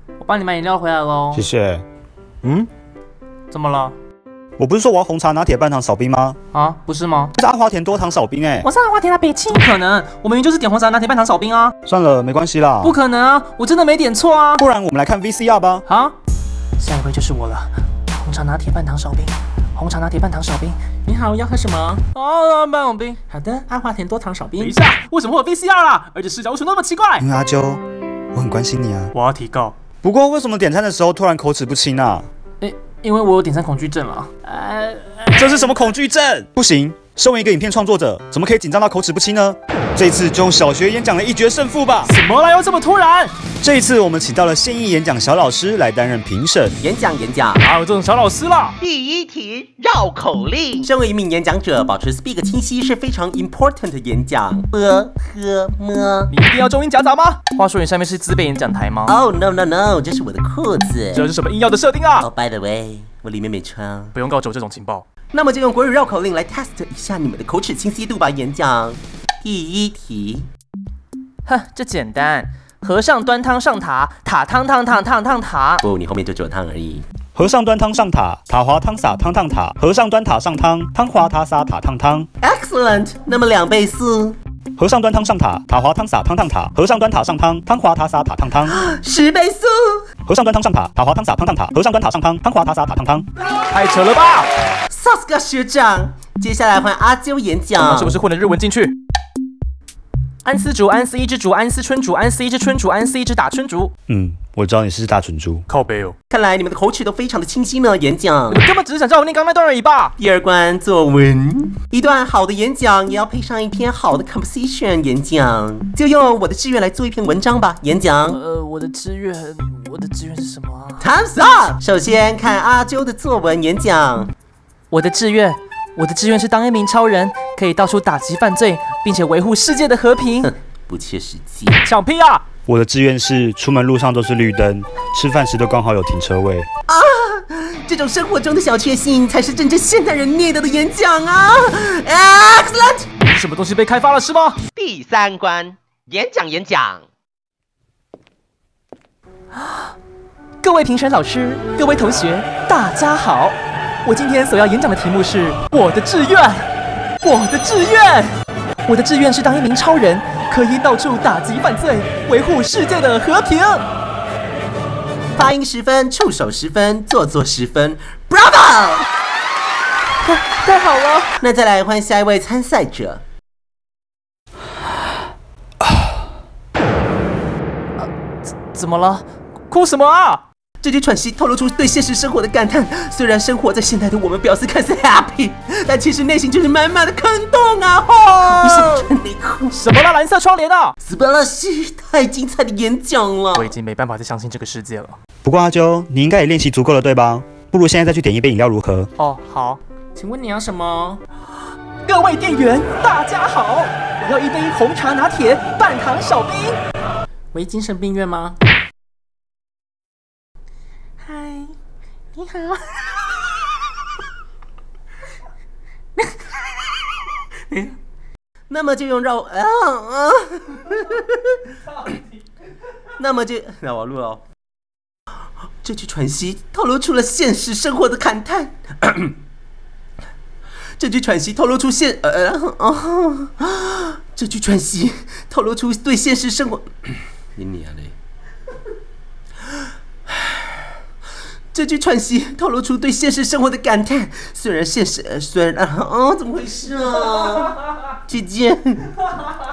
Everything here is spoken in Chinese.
我帮你买饮料回来喽。 谢谢。嗯， 怎么了？ 我不是说我要红茶拿铁半糖少冰吗？ 啊，不是吗？ 这是阿华田多糖少冰哎。 我是阿华田的北青。不可能，我明明就是点红茶拿铁半糖少冰啊。 算了，没关系啦。 不可能啊，我真的没点错啊。 不然我们来看 VCR 吧。 啊，下一位就是我了。红茶拿铁半糖少冰，红茶拿铁半糖少冰。你好，要喝什么？哦，半糖冰。好的，阿华田多糖少冰。等一下，为什么会有 VCR 啦？而且视角为什么那么奇怪？ 因为阿啾，我很关心你啊。 我要提告。 不过为什么点餐的时候突然口齿不清啊？ 因为我有点餐恐惧症了。 这是什么恐惧症？不行，身为一个影片创作者，怎么可以紧张到口齿不清呢？这一次就用小学演讲来一决胜负吧。 什么啦？又这么突然？ 这一次我们请到了现役演讲小老师来担任评审。 演讲， 哪有这种小老师啦？ 第一题绕口令。身为一名演讲者，保持 speak 清晰是非常 important 的演讲。 你一定要中英夹杂吗？话说你下面是自备演讲台吗？ Oh no， 这是我的裤子。 这是什么硬要的设定啊？ Oh by the way， 我里面没穿。 不用告知我这种情报。 那么就用国语绕口令来 test 一下你们的口齿清晰度吧。演讲第一题。 哼，这简单。和尚端汤上塔，塔汤烫烫烫烫塔。 不，你后面就只有汤而已。 和尚端汤上塔，塔滑汤洒汤烫塔。和尚端塔上汤，汤滑塔洒塔烫汤。 Excellent， 那么2倍速。 和尚端汤上塔，塔滑汤洒汤烫塔。和尚端塔上汤，汤滑塔洒塔烫汤。 10倍速。 和尚端汤上塔，塔滑汤洒汤烫塔。和尚端塔上汤，汤滑塔洒塔烫汤。 太扯了吧 Sasuke 学长，接下来换阿啾演讲。 是不是混了日文进去？安丝竹，安丝一只竹，安丝春竹，安丝一只春竹，安丝一只打春竹。 我知道你是大蠢猪。 靠背哦。 看来你们的口齿都非常的清晰呢。演讲， 你们根本只是想叫我念刚那段而已吧？ 第2关作文。一段好的演讲也要配上一篇好的 composition 演讲，就用我的志愿来做一篇文章吧。演讲。 我的志愿是什么啊 ？Time's up。首先看阿啾的作文演讲。 我的志愿是当一名超人，可以到处打击犯罪，并且维护世界的和平。 不切实际。 抢屁啊！ 我的志愿是出门路上都是绿灯，吃饭时都刚好有停车位。 啊，这种生活中的小确幸才是真正现代人 need 的演讲啊 ！Excellent。 什么东西被开发了是吗？ 第3关，演讲。 各位评审老师，各位同学，大家好！我今天所要演讲的题目是我的志愿。我的志愿是当一名超人，可以到处打击犯罪，维护世界的和平。 发音10分，触手10分，做作10分 ，Bravo！ 太好了。 那再来换下一位参赛者。 怎么了？哭什么啊？ 这句喘息透露出对现实生活的感叹。虽然生活在现代的我们表示看似 happy， 但其实内心就是满满的坑洞啊！你哭什么啦？蓝色窗帘啊！ 斯巴拉西，太精彩的演讲了！ 我已经没办法再相信这个世界了。 不过阿啾，你应该也练习足够了，对吧？不如现在再去点一杯饮料如何？ 哦，好。请问你要什么？各位店员，大家好，我要一杯红茶拿铁，半糖少冰。为精神病院吗？嗨，你好。 那么就用那我录了哦。这句喘息透露出了现实生活的感叹。这句喘息透露出这句喘息透露出对现实生活。你啊嘞！这句喘息透露出对现实生活的感叹。虽然怎么回事啊？姐姐。